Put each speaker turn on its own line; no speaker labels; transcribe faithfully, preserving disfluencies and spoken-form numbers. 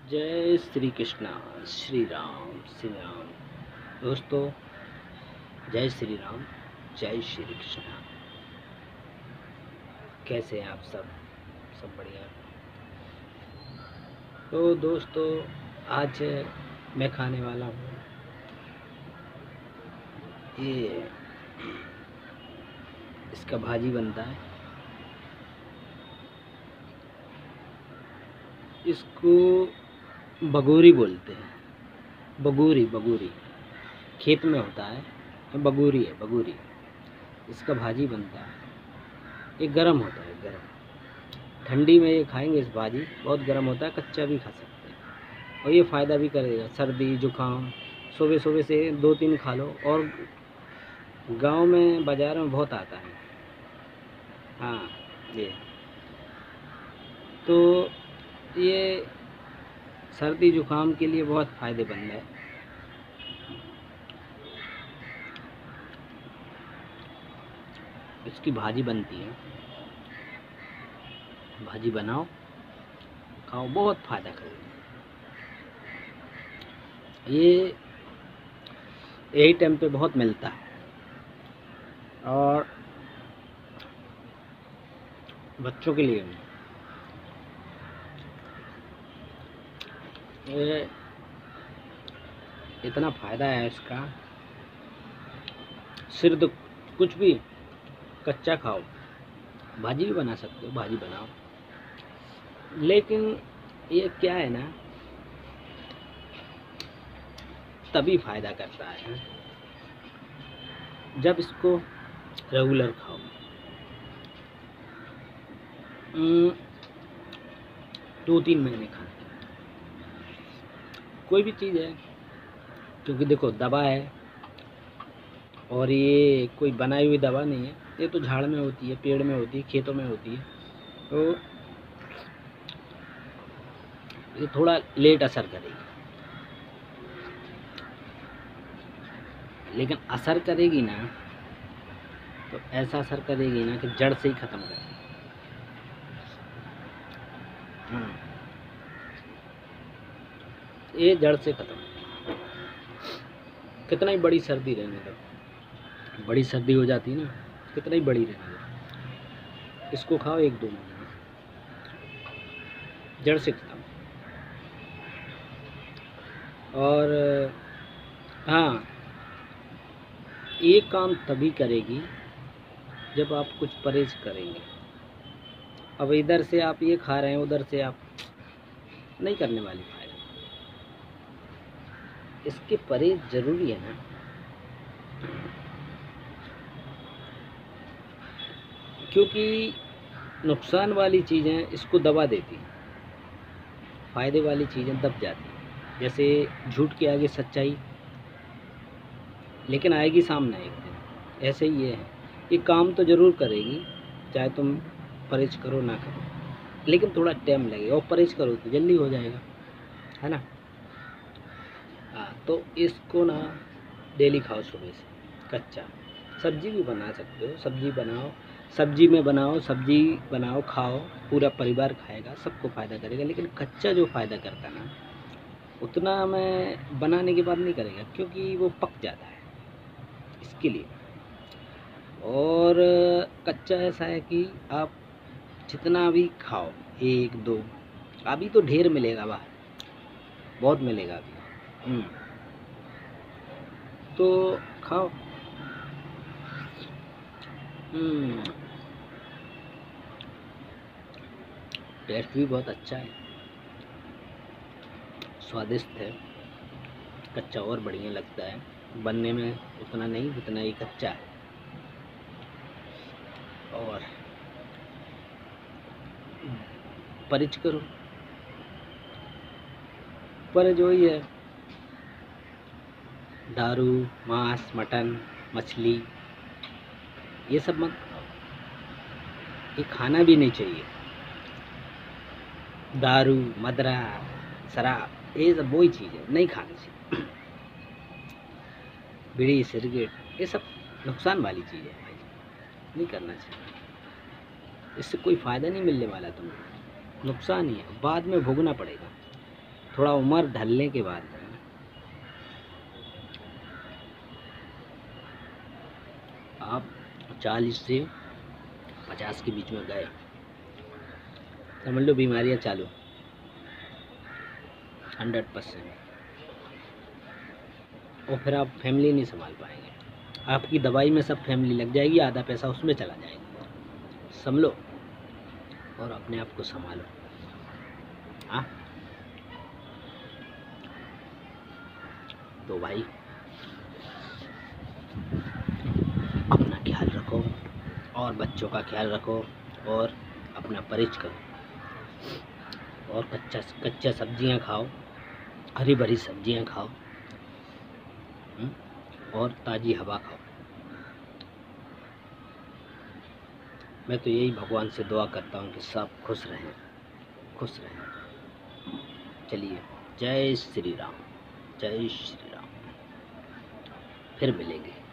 जय श्री कृष्णा, श्री राम श्री राम। दोस्तों, जय श्री राम, जय श्री कृष्णा। कैसे हैं आप सब? सब बढ़िया। तो दोस्तों, आज मैं खाने वाला हूँ ये, इसका भाजी बनता है। इसको बगोरी बोलते हैं। बगोरी बगोरी खेत में होता है, बगोरी है बगोरी। इसका भाजी बनता है। ये गरम होता है, गरम। ठंडी में ये खाएंगे इस भाजी, बहुत गरम होता है, कच्चा भी खा सकते हैं। और ये फ़ायदा भी करेगा, सर्दी जुकाम। सुबह सुबह से दो तीन खा लो। और गांव में बाज़ार में बहुत आता है। हाँ, ये तो ये सर्दी जुकाम के लिए बहुत फ़ायदेमंद है। इसकी भाजी बनती है। भाजी बनाओ, खाओ, बहुत फ़ायदा करेगी। ये यही टाइम पे बहुत मिलता है। और बच्चों के लिए ये इतना फ़ायदा है इसका। सिर्फ कुछ भी कच्चा खाओ, भाजी भी बना सकते हो, भाजी बनाओ। लेकिन ये क्या है ना, तभी फ़ायदा करता है जब इसको रेगुलर खाओ। दो तीन महीने खाने कोई भी चीज़ है, क्योंकि देखो दवा है, और ये कोई बनाई हुई दवा नहीं है। ये तो झाड़ में होती है, पेड़ में होती है, खेतों में होती है। तो ये थोड़ा लेट असर करेगी, लेकिन असर करेगी ना, तो ऐसा असर करेगी ना कि जड़ से ही ख़त्म करेगी। हाँ, ये जड़ से ख़त्म। कितना ही बड़ी सर्दी रहने दो, बड़ी सर्दी हो जाती है ना, कितना ही बड़ी रहने दो, इसको खाओ एक दो महीने, जड़ से ख़त्म। और हाँ, ये काम तभी करेगी जब आप कुछ परहेज करेंगे। अब इधर से आप ये खा रहे हैं, उधर से आप नहीं करने वाली फायदा। इसके परहेज जरूरी है ना, क्योंकि नुकसान वाली चीज़ें इसको दबा देती हैं, फ़ायदे वाली चीज़ें दब जाती हैं। जैसे झूठ के आगे सच्चाई, लेकिन आएगी सामने एक दिन। ऐसे ही ये है, ये काम तो ज़रूर करेगी, चाहे तुम परहेज करो ना करो, लेकिन थोड़ा टाइम लगेगा। और परहेज करो तो जल्दी हो जाएगा, है ना। हाँ, तो इसको ना डेली खाओ सुबह से कच्चा। सब्जी भी बना सकते हो, सब्जी बनाओ, सब्जी में बनाओ, सब्जी बनाओ, खाओ, पूरा परिवार खाएगा, सबको फ़ायदा करेगा। लेकिन कच्चा जो फ़ायदा करता ना, उतना मैं बनाने के बाद नहीं करेगा, क्योंकि वो पक जाता है इसके लिए। और कच्चा ऐसा है कि आप जितना भी खाओ, एक दो, अभी तो ढेर मिलेगा बाहर, बहुत मिलेगा अभी। तो खाओ। टेस्ट भी बहुत अच्छा है, स्वादिष्ट है। कच्चा और बढ़िया लगता है, बनने में उतना नहीं जितना ये कच्चा है। और परहेज करो, परहेज वही है, दारू, मांस, मटन, मछली, ये सब मत खाओ। ये खाना भी नहीं चाहिए। दारू, मदरा, शराब, ये सब वही चीज़ है, नहीं खानी चाहिए। बीड़ी, सिगरेट, ये सब नुकसान वाली चीज़ है भाई, नहीं करना चाहिए। इससे कोई फ़ायदा नहीं मिलने वाला तुम्हें, नुकसान ही है, बाद में भोगना पड़ेगा। थोड़ा उम्र ढलने के बाद आप चालीस से पचास के बीच में गए, समझ लो बीमारियां चालू हंड्रेड परसेंट। और फिर आप फैमिली नहीं संभाल पाएंगे, आपकी दवाई में सब फैमिली लग जाएगी, आधा पैसा उसमें चला जाएगा। संभलो और अपने आप को संभालो। हाँ तो भाई अपना ख्याल रखो और बच्चों का ख्याल रखो और अपना परहेज करो और कच्चा कच्चा सब्जियां खाओ, हरी भरी सब्जियां खाओ और ताज़ी हवा खाओ। मैं तो यही भगवान से दुआ करता हूँ कि सब खुश रहें, खुश रहें। चलिए, जय श्री राम, जय श्री राम। फिर मिलेंगे।